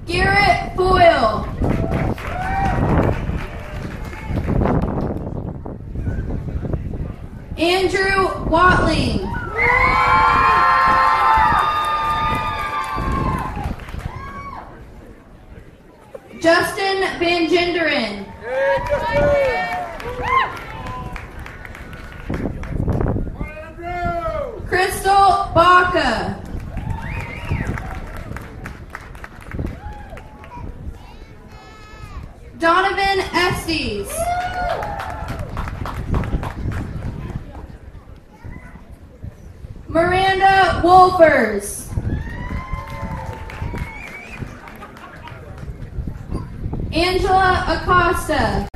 Garrett Foyle. Andrew Watling. Justin Van Genderen. Crystal Baca. Donovan Estes. Miranda Wolfers. Angela Acosta.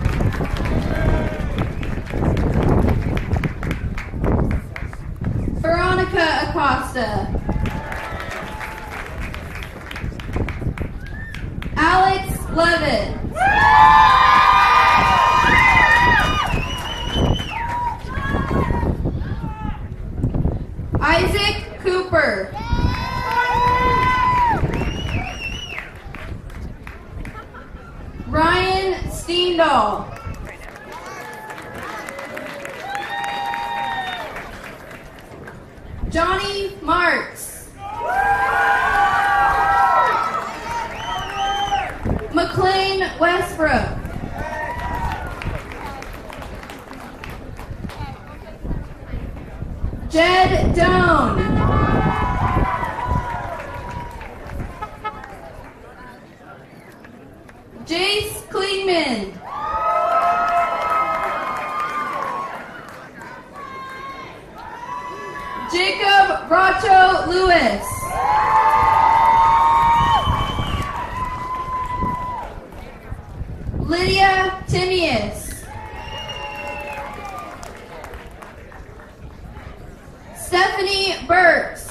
Veronica Acosta. Alex Levitt. Isaac Cooper. Ryan Steendahl. Johnny Marks. McLean Westbrook. Jed Doan. Jace Klingman. Jacob Bracho Lewis. Lydia Timius. Stephanie Burks.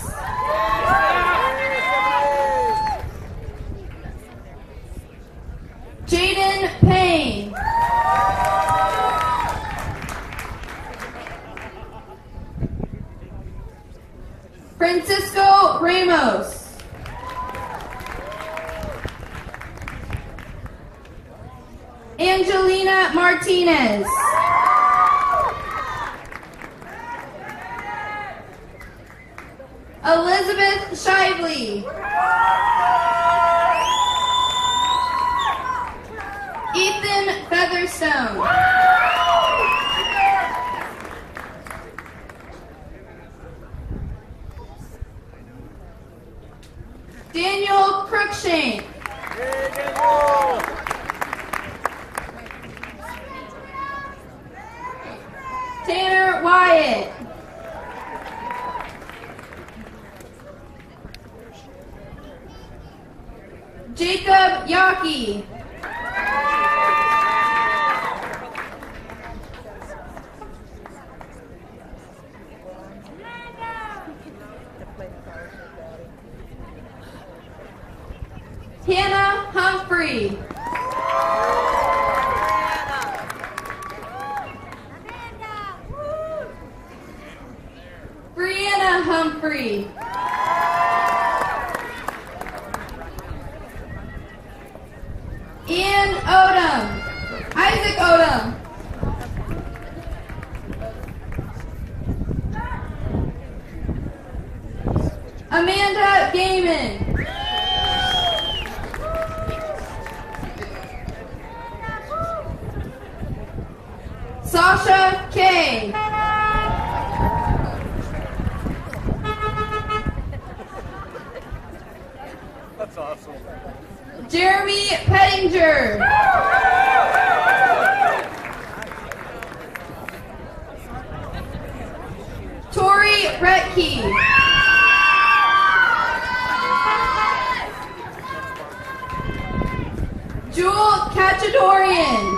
Jaden Payne. Francisco Ramos. Angelina Martinez. Elizabeth Shively. Ethan Featherstone. Daniel Crookshank. Tanner Wyatt. Jacob Yockey. Hannah Humphrey. Brianna Humphrey. Ian Odom. Isaac Odom. Amanda Gaiman. Sasha Kay. That's awesome. Jeremy Pettinger. Tori Retke. Jewel Cachadorian.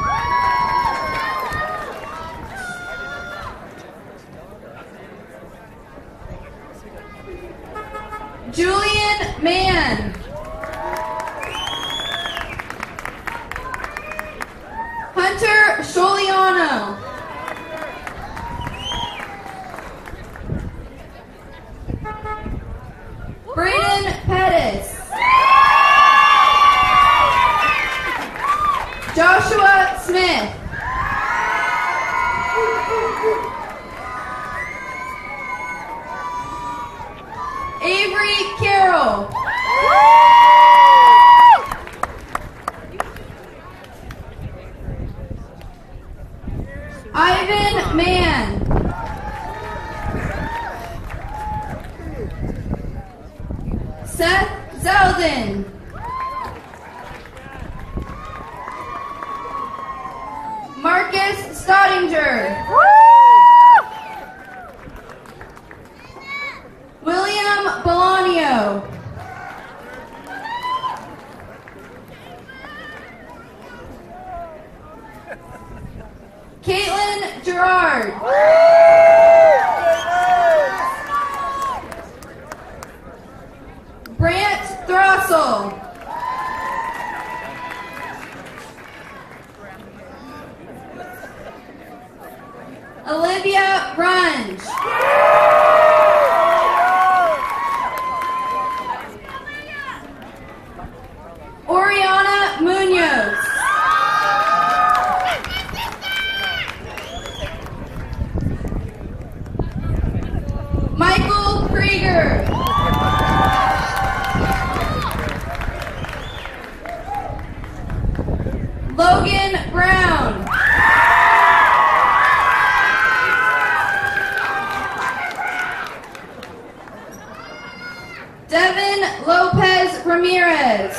Julian Mann. Hunter Sholiano. Brayden Pettis. Joshua Smith. Avery Carroll. Ivan Mann. Seth Zeldin. Marcus Stottinger. William Bolaño. Caitlin Gerard. Brant Throssell. Olivia Runge. Oriana Munoz. Michael Krieger. Logan Brown. Devin Lopez Ramirez.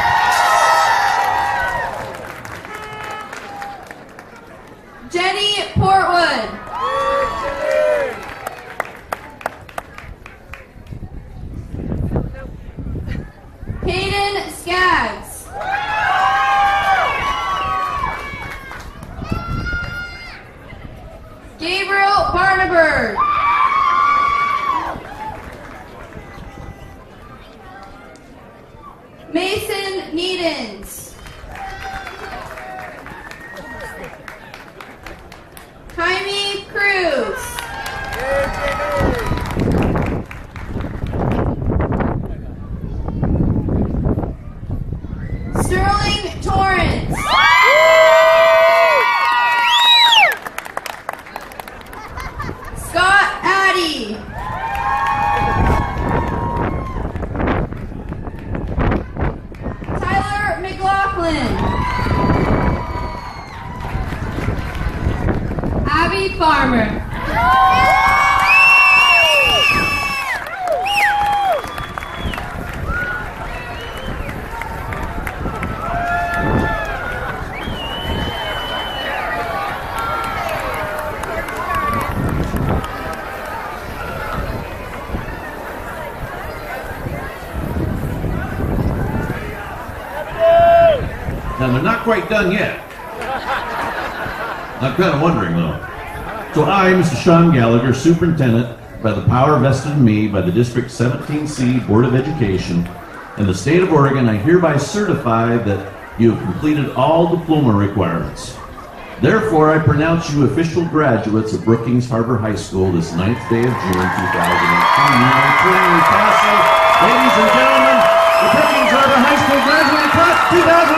Jenny Portwood. Peyton Skaggs. Gabriel Barnaberg. Mason Needens. Jaime Cruz. Sterling Torrance. Scott Addy. Tyler McLaughlin. Abby Farmer. Now, they're not quite done yet. I'm kind of wondering, though. So I, Mr. Sean Gallagher, Superintendent, by the power vested in me by the District 17C Board of Education and the State of Oregon, I hereby certify that you have completed all diploma requirements. Therefore, I pronounce you official graduates of Brookings Harbor High School this 9th day of June 2018. You are turning your castle. Ladies and gentlemen, the Brookings Harbor High School graduating class 2018!